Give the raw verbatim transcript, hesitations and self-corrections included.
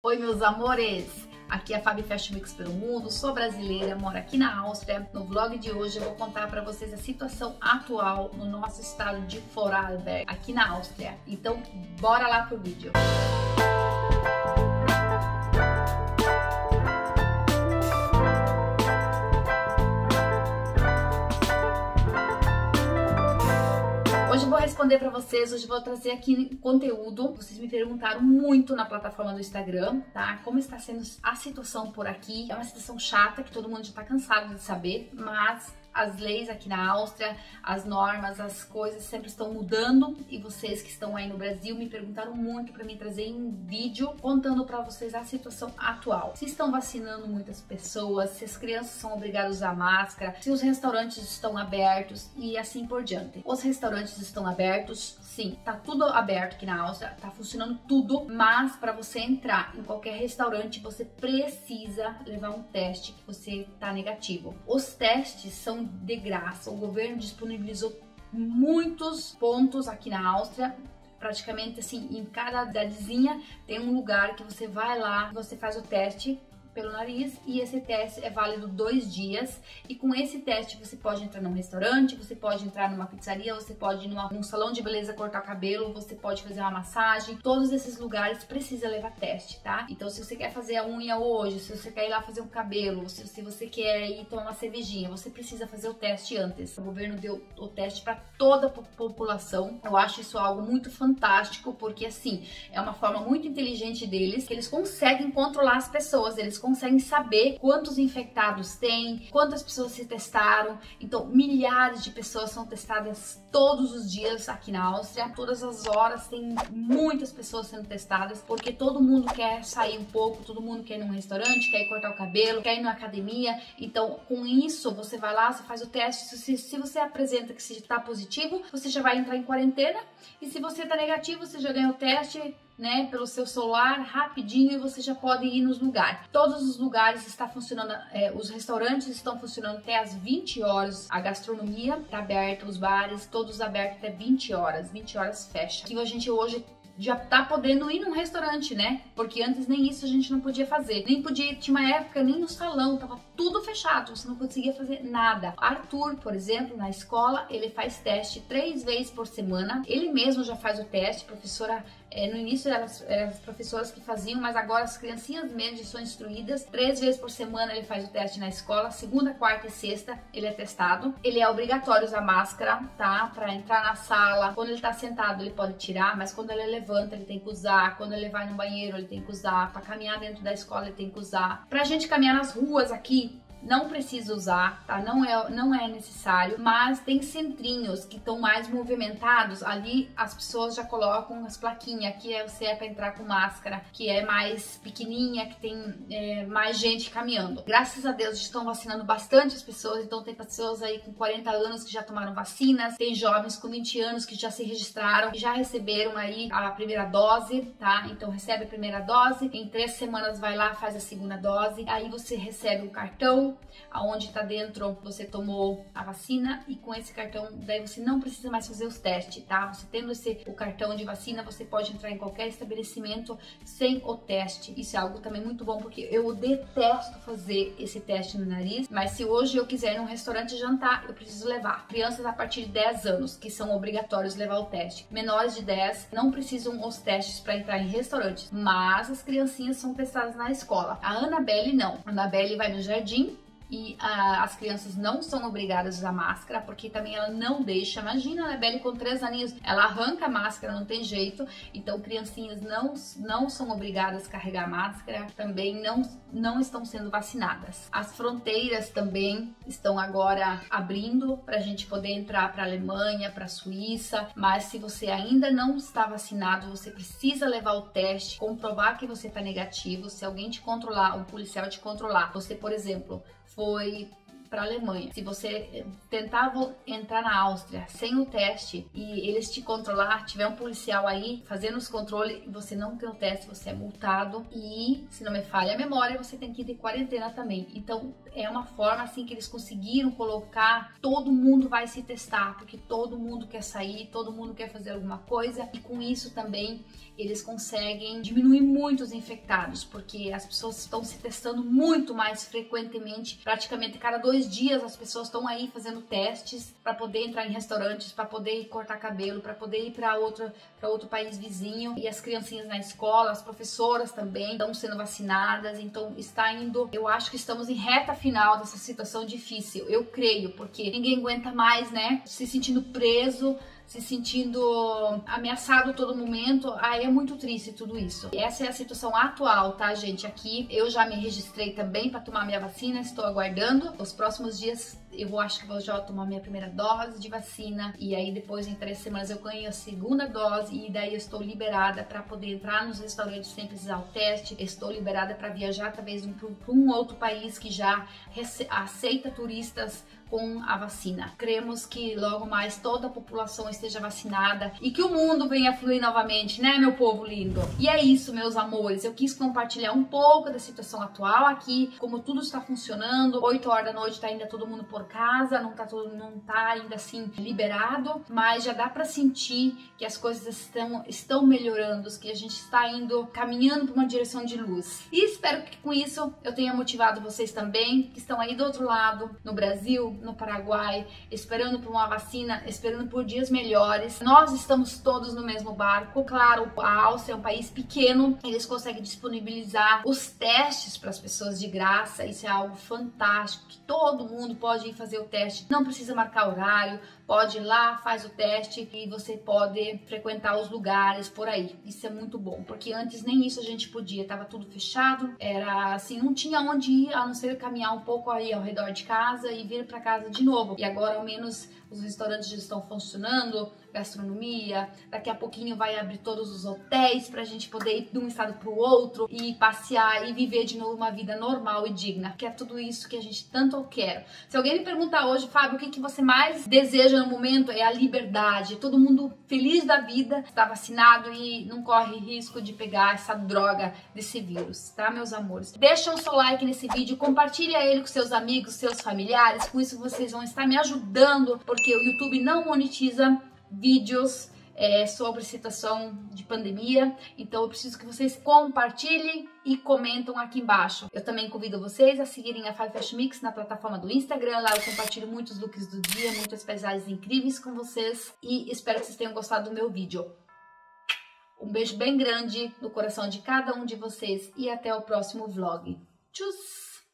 Oi, meus amores! Aqui é a Fabi Fashion Mix pelo mundo, sou brasileira, moro aqui na Áustria. No vlog de hoje eu vou contar para vocês a situação atual no nosso estado de Vorarlberg, aqui na Áustria. Então, bora lá pro vídeo! Hoje eu vou responder para vocês, hoje eu vou trazer aqui conteúdo. Vocês me perguntaram muito na plataforma do Instagram, tá? Como está sendo a situação por aqui. É uma situação chata que todo mundo já tá cansado de saber, mas as leis aqui na Áustria, as normas, as coisas sempre estão mudando e vocês que estão aí no Brasil me perguntaram muito para mim trazer em vídeo contando para vocês a situação atual. Se estão vacinando muitas pessoas, se as crianças são obrigadas a usar máscara, se os restaurantes estão abertos e assim por diante. Os restaurantes estão abertos, sim, tá tudo aberto aqui na Áustria, tá funcionando tudo, mas para você entrar em qualquer restaurante você precisa levar um teste que você tá negativo. Os testes são de graça, o governo disponibilizou muitos pontos aqui na Áustria. Praticamente assim, em cada cidadezinha tem um lugar que você vai lá, você faz o teste pelo nariz e esse teste é válido dois dias e com esse teste você pode entrar num restaurante, você pode entrar numa pizzaria, você pode ir numa, num salão de beleza cortar o cabelo, você pode fazer uma massagem. Todos esses lugares precisa levar teste, tá? Então se você quer fazer a unha hoje, se você quer ir lá fazer um cabelo, se, se você quer ir tomar uma cervejinha, você precisa fazer o teste antes. O governo deu o teste para toda a população. Eu acho isso algo muito fantástico porque assim, é uma forma muito inteligente deles, que eles conseguem controlar as pessoas, eles conseguem saber quantos infectados tem, quantas pessoas se testaram. Então, milhares de pessoas são testadas todos os dias aqui na Áustria. Todas as horas tem muitas pessoas sendo testadas, porque todo mundo quer sair um pouco, todo mundo quer ir num restaurante, quer ir cortar o cabelo, quer ir na academia. Então, com isso, você vai lá, você faz o teste. Se, se você apresenta que você está positivo, você já vai entrar em quarentena. E se você está negativo, você já ganha o teste, né, pelo seu celular rapidinho e você já pode ir nos lugares. Todos os lugares estão funcionando, é, os restaurantes estão funcionando até as vinte horas, a gastronomia está aberta, os bares, todos abertos até vinte horas, vinte horas fecha. Aqui a gente hoje já tá podendo ir num restaurante, né? Porque antes nem isso a gente não podia fazer. Nem podia, tinha uma época, nem no salão, tava tudo fechado, você não conseguia fazer nada. Arthur, por exemplo, na escola, ele faz teste três vezes por semana. Ele mesmo já faz o teste, professora, é, no início eram as, eram as professoras que faziam, mas agora as criancinhas mesmo já são instruídas. Três vezes por semana ele faz o teste na escola, segunda, quarta e sexta ele é testado. Ele é obrigatório usar máscara, tá? Pra entrar na sala. Quando ele tá sentado ele pode tirar, mas quando ele levanta ele tem que usar. Quando ele vai no banheiro ele tem que usar. Pra caminhar dentro da escola ele tem que usar. Pra gente caminhar nas ruas aqui, não precisa usar, tá? Não é, não é necessário, mas tem centrinhos que estão mais movimentados. Ali as pessoas já colocam as plaquinhas, que é você é para entrar com máscara, que é mais pequenininha, que tem é, mais gente caminhando. Graças a Deus estão vacinando bastante as pessoas, então tem pessoas aí com quarenta anos que já tomaram vacinas, tem jovens com vinte anos que já se registraram, que já receberam aí a primeira dose, tá? Então recebe a primeira dose, em três semanas vai lá, faz a segunda dose, aí você recebe um cartão aonde tá dentro você tomou a vacina e com esse cartão daí você não precisa mais fazer os testes, tá? Você tendo esse, o cartão de vacina, você pode entrar em qualquer estabelecimento sem o teste. Isso é algo também muito bom porque eu detesto fazer esse teste no nariz, mas se hoje eu quiser ir num restaurante jantar, eu preciso levar. Crianças a partir de dez anos que são obrigatórios levar o teste. Menores de dez não precisam os testes para entrar em restaurantes, mas as criancinhas são testadas na escola. A Annabelle não. A Annabelle vai no jardim e ah, as crianças não são obrigadas a usar máscara, porque também ela não deixa. Imagina a Annabelle com três aninhos, ela arranca a máscara, não tem jeito. Então criancinhas não, não são obrigadas a carregar máscara, também não, não estão sendo vacinadas. As fronteiras também estão agora abrindo para a gente poder entrar para a Alemanha, para a Suíça, mas se você ainda não está vacinado, você precisa levar o teste, comprovar que você está negativo. Se alguém te controlar, um policial te controlar, você, por exemplo, foi para a Alemanha. Se você tentar entrar na Áustria sem o teste e eles te controlar, tiver um policial aí fazendo os controles e você não tem o teste, você é multado e, se não me falha a memória, você tem que ir de quarentena também. Então é uma forma assim que eles conseguiram colocar, todo mundo vai se testar, porque todo mundo quer sair, todo mundo quer fazer alguma coisa, e com isso também eles conseguem diminuir muito os infectados, porque as pessoas estão se testando muito mais frequentemente, praticamente cada dois dias as pessoas estão aí fazendo testes para poder entrar em restaurantes, para poder cortar cabelo, para poder ir para outro, para outro país vizinho, e as criancinhas na escola, as professoras também estão sendo vacinadas, então está indo, eu acho que estamos em reta final dessa situação difícil, eu creio, porque ninguém aguenta mais, né, se sentindo preso, se sentindo ameaçado a todo momento. Aí é muito triste tudo isso. Essa é a situação atual, tá, gente? Aqui eu já me registrei também para tomar minha vacina, estou aguardando. Os próximos dias eu acho que vou já tomar minha primeira dose de vacina, e aí depois em três semanas eu ganho a segunda dose, e daí eu estou liberada para poder entrar nos restaurantes sem precisar o teste. Estou liberada para viajar talvez para um outro país que já aceita turistas com a vacina. Cremos que logo mais toda a população esteja vacinada e que o mundo venha fluir novamente, né, meu povo lindo? E é isso, meus amores. Eu quis compartilhar um pouco da situação atual aqui, como tudo está funcionando. oito horas da noite tá ainda todo mundo por casa, não tá todo, não tá ainda assim liberado, mas já dá para sentir que as coisas estão estão melhorando, que a gente está indo caminhando para uma direção de luz. E espero que com isso eu tenha motivado vocês também, que estão aí do outro lado, no Brasil, no Paraguai, esperando por uma vacina, esperando por dias melhores. Nós estamos todos no mesmo barco. Claro, a Áustria é um país pequeno, eles conseguem disponibilizar os testes para as pessoas de graça. Isso é algo fantástico, que todo mundo pode ir fazer o teste, não precisa marcar horário, pode ir lá, faz o teste e você pode frequentar os lugares por aí. Isso é muito bom, porque antes nem isso a gente podia, tava tudo fechado, era assim, não tinha onde ir, a não ser caminhar um pouco aí ao redor de casa e vir para casa de novo. E agora ao menos os restaurantes já estão funcionando, gastronomia, daqui a pouquinho vai abrir todos os hotéis pra gente poder ir de um estado pro outro e passear e viver de novo uma vida normal e digna, que é tudo isso que a gente tanto quer. Se alguém me perguntar hoje, Fábio, o que, que você mais deseja no momento, é a liberdade, todo mundo feliz da vida, está vacinado e não corre risco de pegar essa droga desse vírus, tá, meus amores? Deixa o seu like nesse vídeo, compartilha ele com seus amigos, seus familiares, com isso vocês vão estar me ajudando, porque o YouTube não monetiza vídeos é, sobre situação de pandemia, então eu preciso que vocês compartilhem e comentam aqui embaixo. Eu também convido vocês a seguirem a Five Fashion Mix na plataforma do Instagram, lá eu compartilho muitos looks do dia, muitas paisagens incríveis com vocês, e espero que vocês tenham gostado do meu vídeo. Um beijo bem grande no coração de cada um de vocês e até o próximo vlog. Tchau!